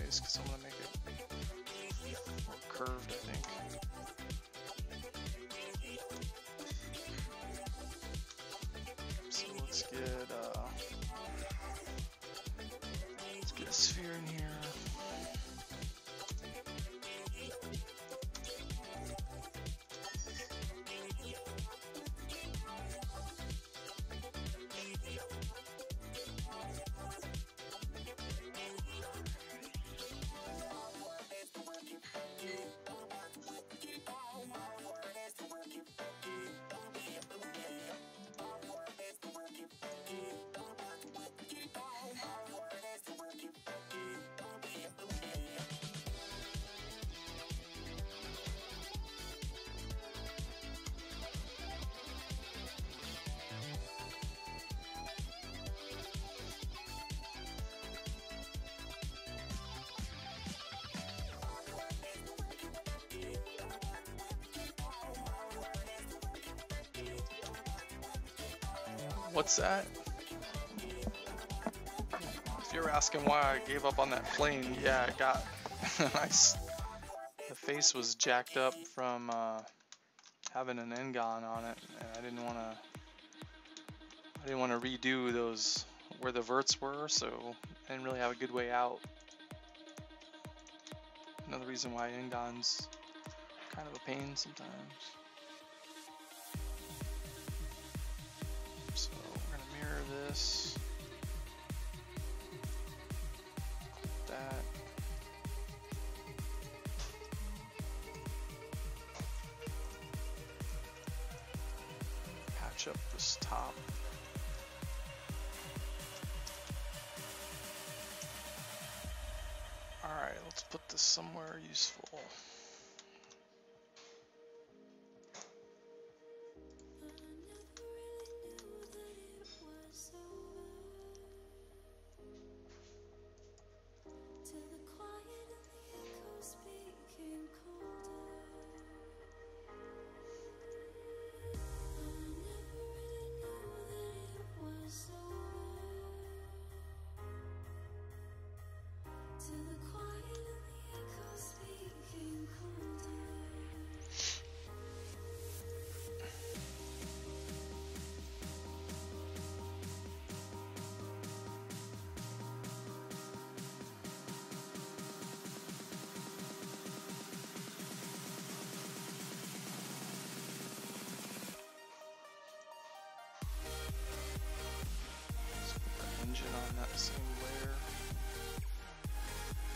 anyways, because I'm gonna make it more curved, I think. So let's get a sphere in here. What's that? If you're asking why I gave up on that plane, yeah, it got the face was jacked up from having an N-gon on it, and I didn't want to redo those where the verts were, so I didn't really have a good way out. Another reason why N-gon's kind of a pain sometimes. So we're gonna mirror this, click that. Patch up this top. Alright, let's put this somewhere useful. Engine on that same layer.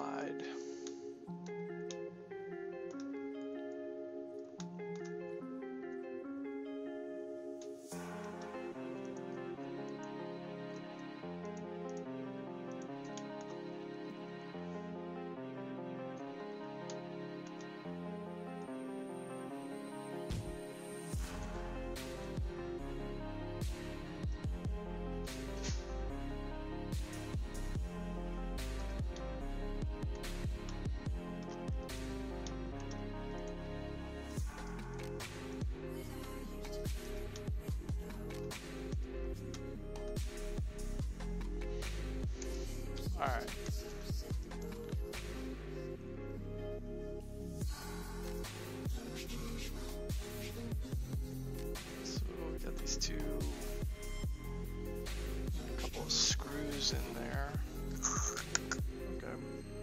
wide. Alright. So we got these two, a couple of screws in there. Okay.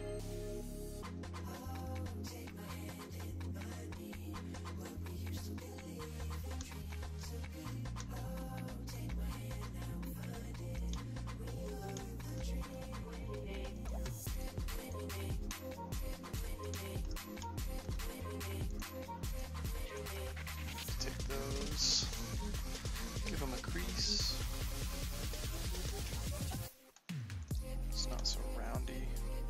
Take those, give them a crease. It's not so roundy.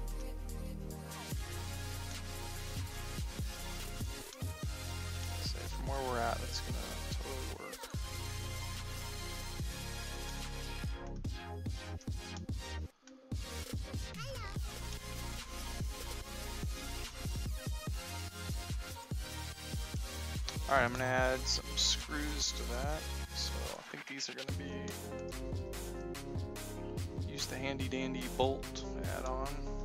So from where we're at, that's gonna totally work. Alright, I'm gonna add some screws to that. So I think these are gonna be, use the handy dandy bolt add on.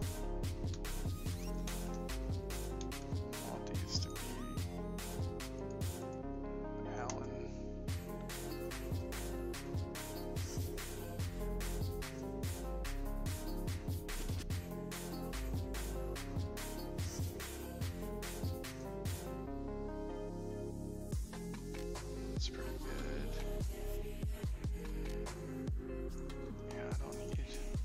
I want these to be Allen. That's pretty good. Yeah, I don't need.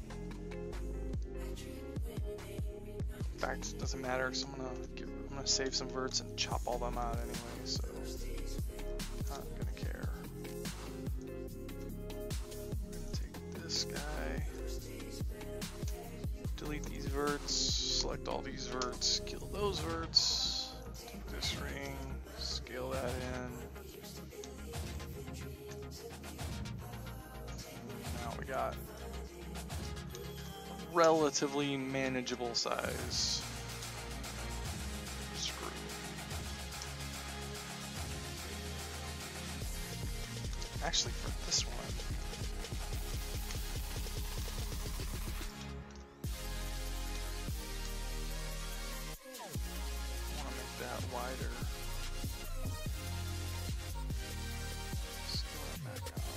In fact, it doesn't matter because I'm gonna save some verts and chop all them out anyway, so not gonna care. I'm gonna take this guy, delete these verts, select all these verts, kill those verts, take this ring, scale that in. Now we got relatively manageable size screw. Actually, for this one, I want to make that wider. Scale it back out.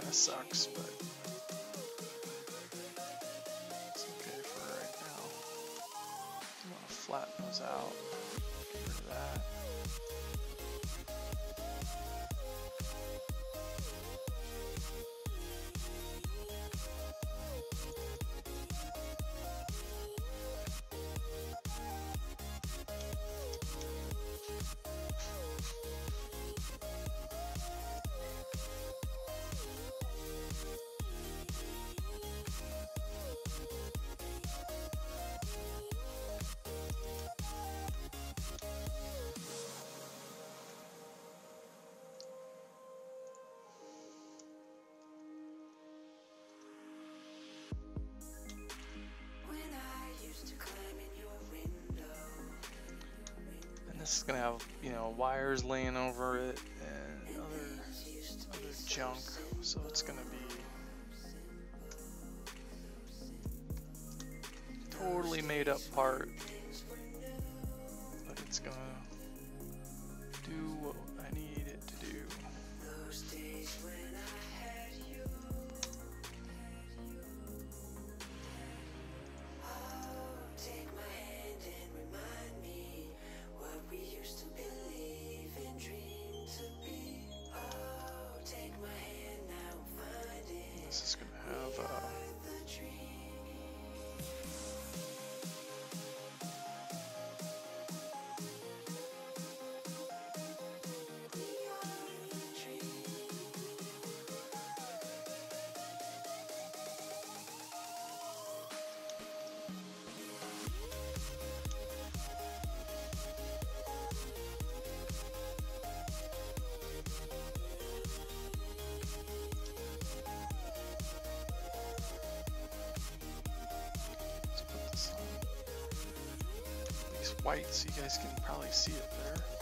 of sucks, but it's okay for right now. I'm gonna flatten those out. Get rid of that. This is gonna have, you know, wires laying over it and other junk, so it's gonna be totally made up part, but it's gonna do what I need it to do. This is gonna have white so you guys can probably see it better.